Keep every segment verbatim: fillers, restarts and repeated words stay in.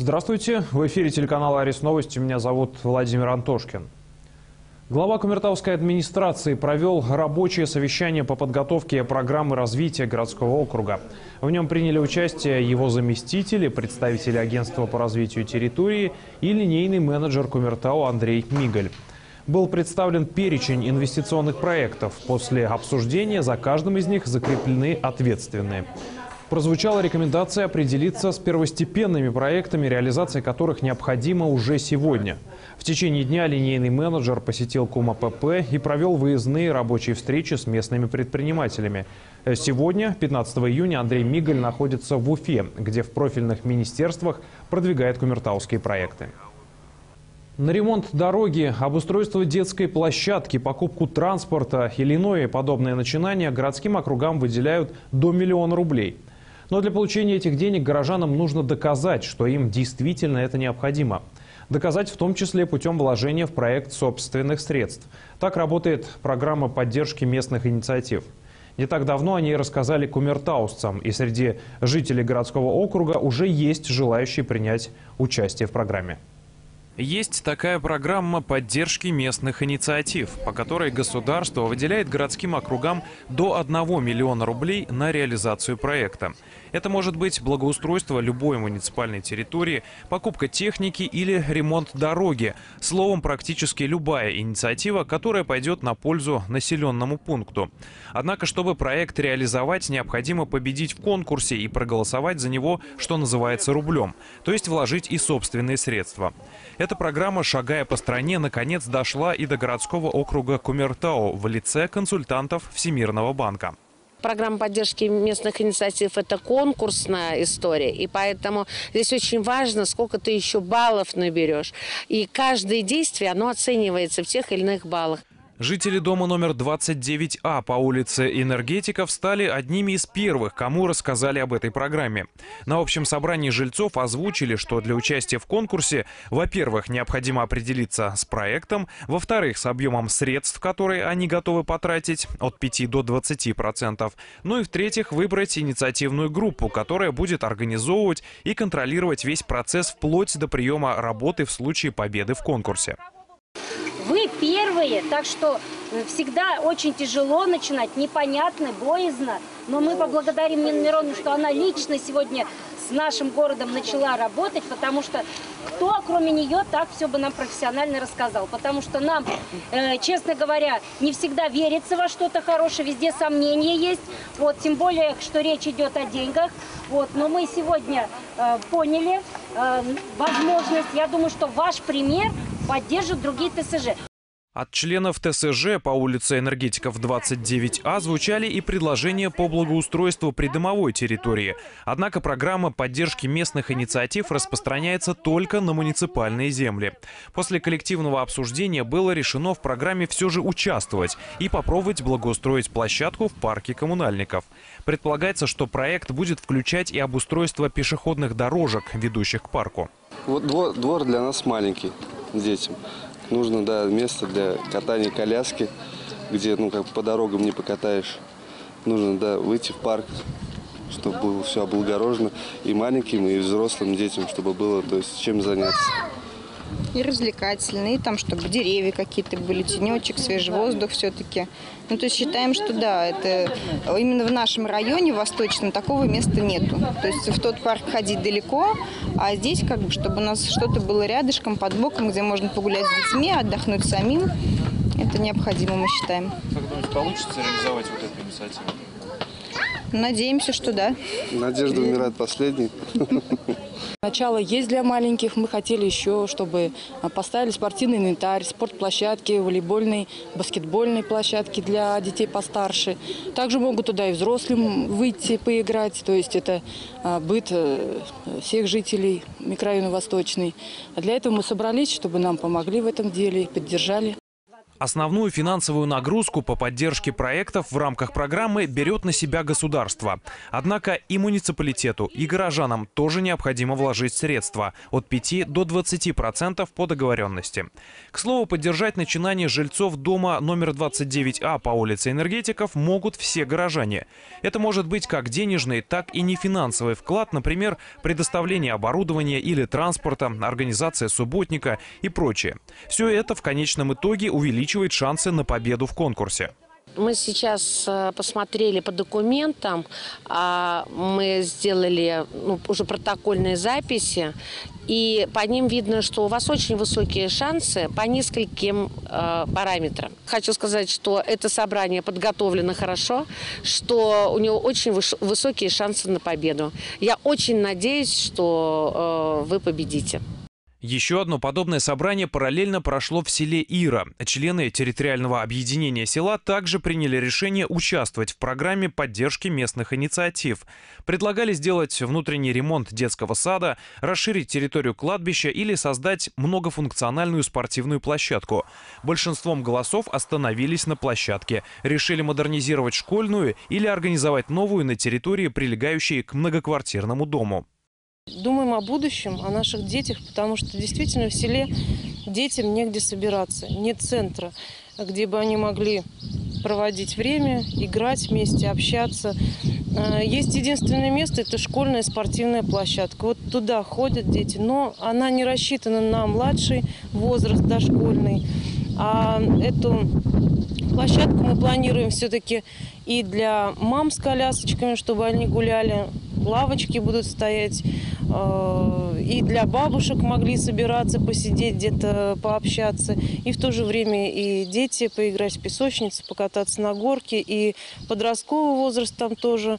Здравствуйте. В эфире телеканала «Арис Новости». Меня зовут Владимир Антошкин. Глава Кумертауской администрации провел рабочее совещание по подготовке программы развития городского округа. В нем приняли участие его заместители, представители агентства по развитию территории и линейный менеджер Кумертау Андрей Мигаль. Был представлен перечень инвестиционных проектов. После обсуждения за каждым из них закреплены ответственные. Прозвучала рекомендация определиться с первостепенными проектами, реализация которых необходима уже сегодня. В течение дня линейный менеджер посетил КумАПП и провел выездные рабочие встречи с местными предпринимателями. Сегодня, пятнадцатого июня, Андрей Мигаль находится в Уфе, где в профильных министерствах продвигает кумертауские проекты. На ремонт дороги, обустройство детской площадки, покупку транспорта или иное подобное начинание городским округам выделяют до миллиона рублей. Но для получения этих денег горожанам нужно доказать, что им действительно это необходимо. Доказать в том числе путем вложения в проект собственных средств. Так работает программа поддержки местных инициатив. Не так давно о ней рассказали кумертаусцам, и среди жителей городского округа уже есть желающие принять участие в программе. Есть такая программа поддержки местных инициатив, по которой государство выделяет городским округам до одного миллиона рублей на реализацию проекта. Это может быть благоустройство любой муниципальной территории, покупка техники или ремонт дороги. Словом, практически любая инициатива, которая пойдет на пользу населенному пункту. Однако, чтобы проект реализовать, необходимо победить в конкурсе и проголосовать за него, что называется, рублем, то есть вложить и собственные средства. Эта программа, шагая по стране, наконец дошла и до городского округа Кумертау в лице консультантов Всемирного банка. Программа поддержки местных инициатив – это конкурсная история, и поэтому здесь очень важно, сколько ты еще баллов наберешь. И каждое действие, оно оценивается в тех или иных баллах. Жители дома номер двадцать девять А по улице Энергетиков стали одними из первых, кому рассказали об этой программе. На общем собрании жильцов озвучили, что для участия в конкурсе, во-первых, необходимо определиться с проектом, во-вторых, с объемом средств, которые они готовы потратить, от пяти до двадцати процентов, ну и в-третьих, выбрать инициативную группу, которая будет организовывать и контролировать весь процесс вплоть до приема работы в случае победы в конкурсе. Вы первые, так что всегда очень тяжело начинать, непонятно, боязно. Но мы поблагодарим Нину Мироновну, что она лично сегодня с нашим городом начала работать, потому что кто, кроме нее, так все бы нам профессионально рассказал. Потому что нам, э, честно говоря, не всегда верится во что-то хорошее, везде сомнения есть. Вот, тем более, что речь идет о деньгах. Вот, но мы сегодня э, поняли э, возможность. Я думаю, что ваш пример поддержат другие ТСЖ. От членов ТСЖ по улице Энергетиков двадцать девять А звучали и предложения по благоустройству придомовой территории. Однако программа поддержки местных инициатив распространяется только на муниципальные земли. После коллективного обсуждения было решено в программе все же участвовать и попробовать благоустроить площадку в парке коммунальников. Предполагается, что проект будет включать и обустройство пешеходных дорожек, ведущих к парку. Вот двор, двор для нас маленький, детям. Нужно, да, место для катания коляски, где, ну, как по дорогам не покатаешь. Нужно, да, выйти в парк, чтобы было все облагорожено и маленьким, и взрослым детям, чтобы было, то есть, чем заняться. И развлекательные, и там, чтобы деревья какие-то были, тенечек, свежий воздух все-таки. Ну, то есть считаем, что да, это именно в нашем районе восточном такого места нету. То есть в тот парк ходить далеко, а здесь как бы, чтобы у нас что-то было рядышком, под боком, где можно погулять с детьми, отдохнуть самим. Это необходимо, мы считаем. Как думаете, получится реализовать вот эту инициативу? Надеемся, что да. Надежда умирает последней. Начало есть для маленьких. Мы хотели еще, чтобы поставили спортивный инвентарь, спортплощадки, волейбольные, баскетбольные площадки для детей постарше. Также могут туда и взрослым выйти поиграть. То есть это быт всех жителей микрорайона Восточный. А для этого мы собрались, чтобы нам помогли в этом деле и поддержали. Основную финансовую нагрузку по поддержке проектов в рамках программы берет на себя государство. Однако и муниципалитету, и горожанам тоже необходимо вложить средства от пяти до двадцати процентов по договоренности. К слову, поддержать начинание жильцов дома номер двадцать девять А по улице Энергетиков могут все горожане. Это может быть как денежный, так и нефинансовый вклад, например, предоставление оборудования или транспорта, организация субботника и прочее. Все это в конечном итоге увеличивает шансы на победу в конкурсе. Мы сейчас посмотрели по документам, мы сделали ну, уже протокольные записи, и по ним видно, что у вас очень высокие шансы по нескольким э, параметрам. Хочу сказать, что это собрание подготовлено хорошо, что у него очень высокие шансы на победу. Я очень надеюсь, что э, вы победите. Еще одно подобное собрание параллельно прошло в селе Ира. Члены территориального объединения села также приняли решение участвовать в программе поддержки местных инициатив. Предлагали сделать внутренний ремонт детского сада, расширить территорию кладбища или создать многофункциональную спортивную площадку. Большинством голосов остановились на площадке. Решили модернизировать школьную или организовать новую на территории, прилегающей к многоквартирному дому. Думаем о будущем, о наших детях, потому что действительно в селе детям негде собираться. Нет центра, где бы они могли проводить время, играть вместе, общаться. Есть единственное место – это школьная спортивная площадка. Вот туда ходят дети, но она не рассчитана на младший возраст, дошкольный. А эту площадку мы планируем все-таки и для мам с колясочками, чтобы они гуляли. Лавочки будут стоять, и для бабушек могли собираться, посидеть где-то, пообщаться. И в то же время и дети поиграть в песочнице, покататься на горке. И подростковый возраст там тоже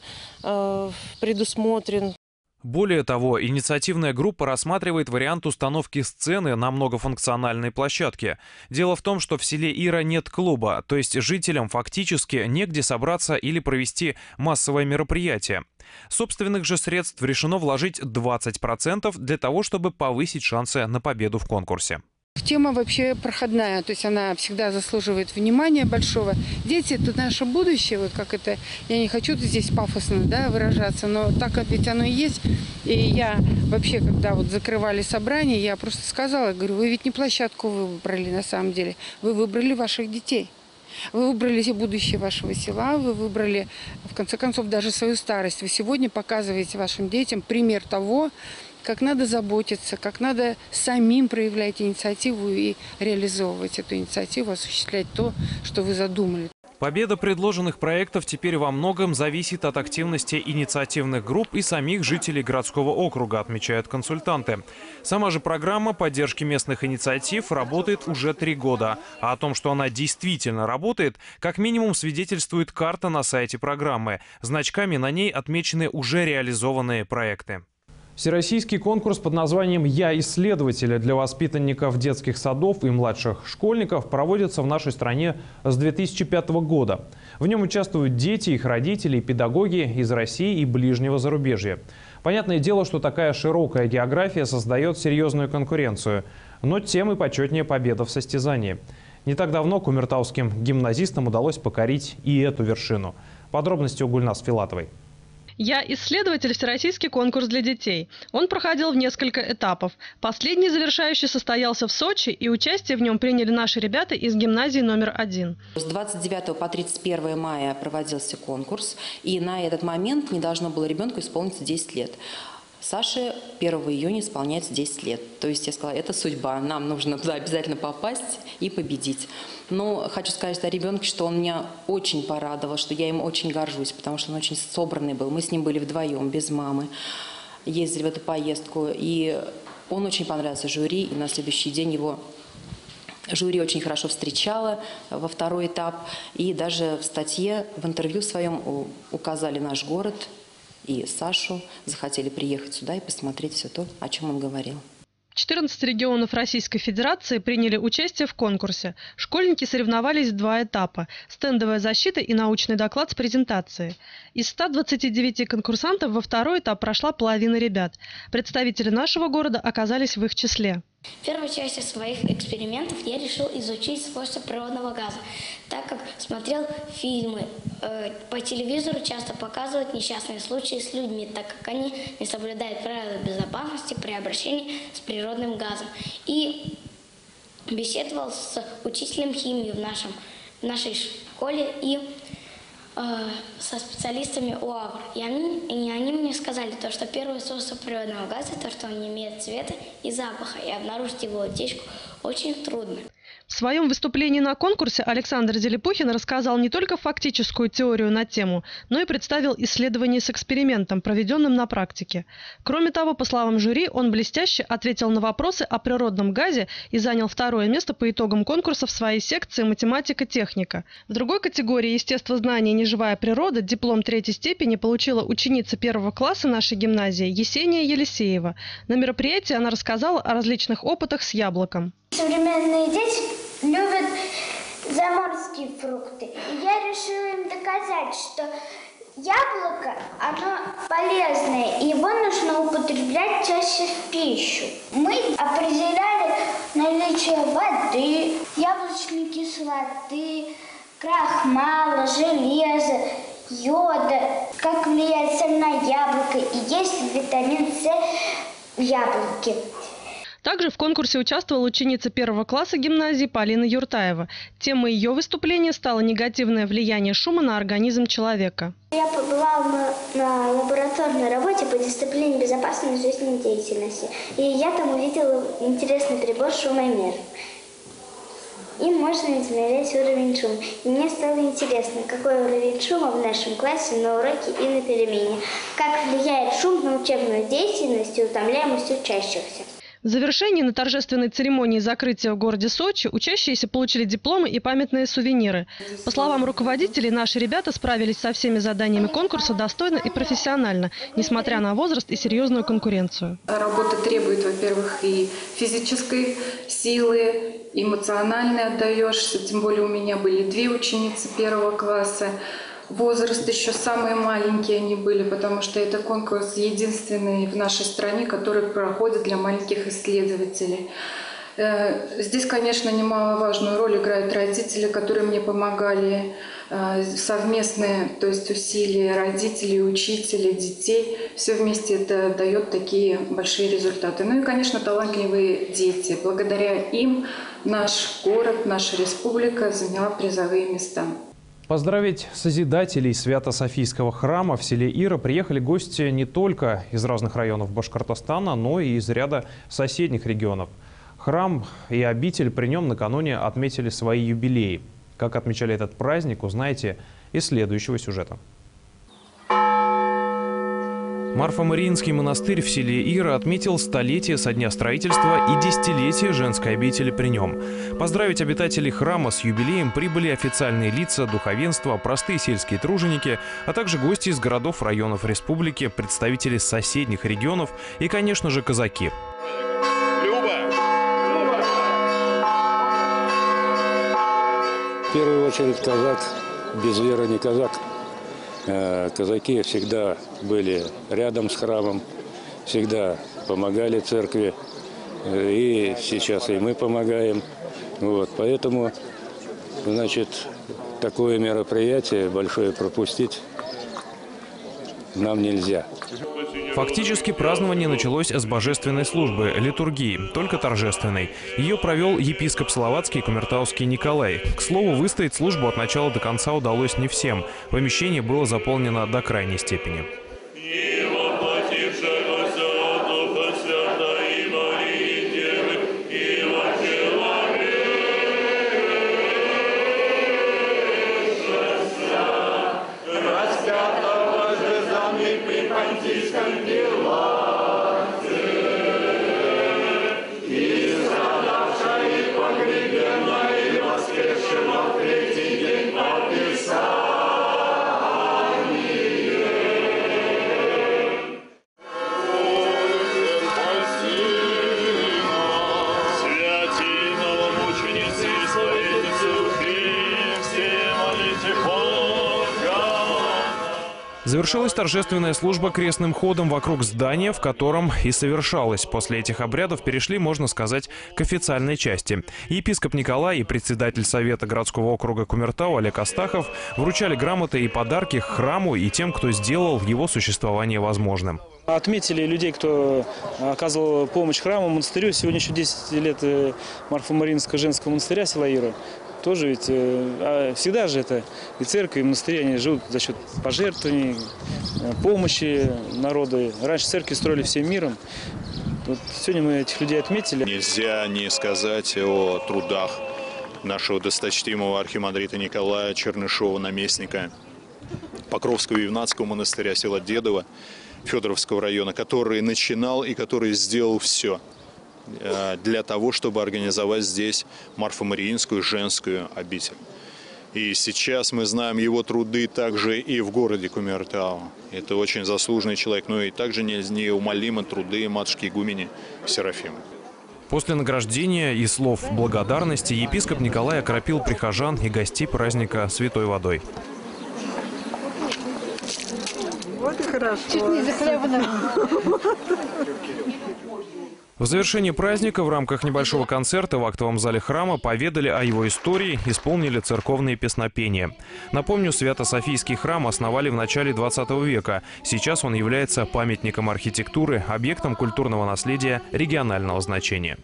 предусмотрен. Более того, инициативная группа рассматривает вариант установки сцены на многофункциональной площадке. Дело в том, что в селе Ира нет клуба, то есть жителям фактически негде собраться или провести массовое мероприятие. Собственных же средств решено вложить двадцать процентов для того, чтобы повысить шансы на победу в конкурсе. Тема вообще проходная, то есть она всегда заслуживает внимания большого. Дети – это наше будущее, вот как это, я не хочу здесь пафосно, да, выражаться, но так ведь оно и есть. И я вообще, когда вот закрывали собрание, я просто сказала, говорю, вы ведь не площадку вы выбрали на самом деле, вы выбрали ваших детей. Вы выбрали будущее вашего села, вы выбрали, в конце концов, даже свою старость. Вы сегодня показываете вашим детям пример того, как надо заботиться, как надо самим проявлять инициативу и реализовывать эту инициативу, осуществлять то, что вы задумали. Победа предложенных проектов теперь во многом зависит от активности инициативных групп и самих жителей городского округа, отмечают консультанты. Сама же программа поддержки местных инициатив работает уже три года. А о том, что она действительно работает, как минимум свидетельствует карта на сайте программы. Значками на ней отмечены уже реализованные проекты. Всероссийский конкурс под названием «Я исследователь» для воспитанников детских садов и младших школьников проводится в нашей стране с две тысячи пятого года. В нем участвуют дети, их родители и педагоги из России и ближнего зарубежья. Понятное дело, что такая широкая география создает серьезную конкуренцию, но тем и почетнее победа в состязании. Не так давно кумертауским гимназистам удалось покорить и эту вершину. Подробности у Гульнас Филатовой. «Я исследователь» – всероссийский конкурс для детей. Он проходил в несколько этапов. Последний, завершающий, состоялся в Сочи, и участие в нем приняли наши ребята из гимназии номер один. С двадцать девятого по тридцать первое мая проводился конкурс, и на этот момент не должно было ребенку исполниться десять лет. Саше первого июня исполняется десять лет. То есть я сказала, это судьба, нам нужно туда обязательно попасть и победить. Но хочу сказать о ребенке, что он меня очень порадовал, что я им очень горжусь, потому что он очень собранный был. Мы с ним были вдвоем, без мамы, ездили в эту поездку. И он очень понравился жюри, и на следующий день его жюри очень хорошо встречало во второй этап. И даже в статье, в интервью своем указали наш город и Сашу, захотели приехать сюда и посмотреть все то, о чем он говорил. четырнадцать регионов Российской Федерации приняли участие в конкурсе. Школьники соревновались в два этапа – стендовая защита и научный доклад с презентацией. Из ста двадцати девяти конкурсантов во второй этап прошла половина ребят. Представители нашего города оказались в их числе. В первой части своих экспериментов я решил изучить свойства природного газа, так как смотрел фильмы. Э, по телевизору часто показывают несчастные случаи с людьми, так как они не соблюдают правила безопасности при обращении с природным газом. И беседовал с учителем химии в, нашем, в нашей школе и э, со специалистами УАВР. И они, и они мне сказали, то, что первое свойство природного газа, то, что он не имеет цвета и запаха, и обнаружить его утечку очень трудно. В своем выступлении на конкурсе Александр Зелепухин рассказал не только фактическую теорию на тему, но и представил исследование с экспериментом, проведенным на практике. Кроме того, по словам жюри, он блестяще ответил на вопросы о природном газе и занял второе место по итогам конкурса в своей секции «Математика-техника». В другой категории «Естествознание и неживая природа» диплом третьей степени получила ученица первого класса нашей гимназии Есения Елисеева. На мероприятии она рассказала о различных опытах с яблоком. Современные дети любят заморские фрукты. И я решила им доказать, что яблоко, оно полезное, и его нужно употреблять чаще в пищу. Мы определяли наличие воды, яблочной кислоты, крахмала, железа, йода, как влияет соль на яблоко, и есть ли витамин С в яблоке. Также в конкурсе участвовала ученица первого класса гимназии Полина Юртаева. Темой ее выступления стало негативное влияние шума на организм человека. Я побывала на, на лабораторной работе по дисциплине безопасной жизнедеятельности. И я там увидела интересный прибор шумомер. Им можно измерять уровень шума. И мне стало интересно, какой уровень шума в нашем классе на уроке и на перемене. Как влияет шум на учебную деятельность и утомляемость учащихся. В завершении на торжественной церемонии закрытия в городе Сочи учащиеся получили дипломы и памятные сувениры. По словам руководителей, наши ребята справились со всеми заданиями конкурса достойно и профессионально, несмотря на возраст и серьезную конкуренцию. Работа требует, во-первых, и физической силы, эмоционально отдаешься. Тем более у меня были две ученицы первого класса. Возраст еще самые маленькие они были, потому что это конкурс единственный в нашей стране, который проходит для маленьких исследователей. Здесь, конечно, немаловажную роль играют родители, которые мне помогали. Совместные, то есть усилия родителей, учителей, детей. Все вместе это дает такие большие результаты. Ну и, конечно, талантливые дети. Благодаря им наш город, наша республика заняла призовые места. Поздравить созидателей Свято-Софийского храма в селе Ира приехали гости не только из разных районов Башкортостана, но и из ряда соседних регионов. Храм и обитель при нем накануне отметили свои юбилеи. Как отмечали этот праздник, узнаете из следующего сюжета. Марфа-Мариинский монастырь в селе Ира отметил столетие со дня строительства и десятилетие женской обители при нем. Поздравить обитателей храма с юбилеем прибыли официальные лица, духовенство, простые сельские труженики, а также гости из городов, районов республики, представители соседних регионов и, конечно же, казаки. В первую очередь казак, без веры не казак. Казаки всегда были рядом с храмом, всегда помогали церкви, и сейчас и мы помогаем. Вот, поэтому, значит, такое мероприятие большое пропустить нам нельзя. Фактически празднование началось с божественной службы, литургии, только торжественной. Ее провел епископ Словацкий Кумертауский Николай. К слову, выстоять службу от начала до конца удалось не всем. Помещение было заполнено до крайней степени. Завершилась торжественная служба крестным ходом вокруг здания, в котором и совершалась. После этих обрядов перешли, можно сказать, к официальной части. Епископ Николай и председатель Совета городского округа Кумертау Олег Астахов вручали грамоты и подарки храму и тем, кто сделал его существование возможным. Отметили людей, кто оказывал помощь храму, монастырю. Сегодня еще десять лет Марфо-Мариинского женского монастыря села Ира. Тоже ведь а всегда же это и церковь, и монастыри, они живут за счет пожертвований, помощи народу. Раньше церкви строили всем миром. Вот сегодня мы этих людей отметили. Нельзя не сказать о трудах нашего досточтимого архимандрита Николая Чернышова, наместника Покровского Евнатского монастыря села Дедово Федоровского района, который начинал и который сделал все для того, чтобы организовать здесь Марфо-Мариинскую женскую обитель. И сейчас мы знаем его труды также и в городе Кумертау. Это очень заслуженный человек, но и также неумолимы труды матушки игумени Серафимы. После награждения и слов благодарности епископ Николай окропил прихожан и гостей праздника святой водой. Вот и хорошо. Чуть не захлебнула. В завершении праздника в рамках небольшого концерта в актовом зале храма поведали о его истории, исполнили церковные песнопения. Напомню, Свято-Софийский храм основали в начале двадцатого века. Сейчас он является памятником архитектуры, объектом культурного наследия регионального значения.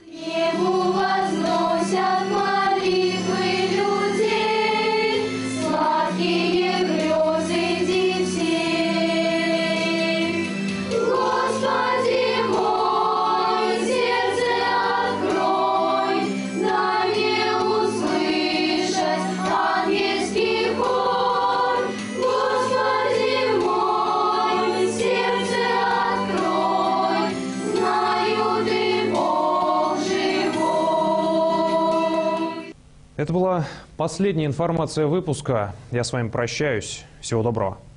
Это была последняя информация выпуска. Я с вами прощаюсь. Всего доброго.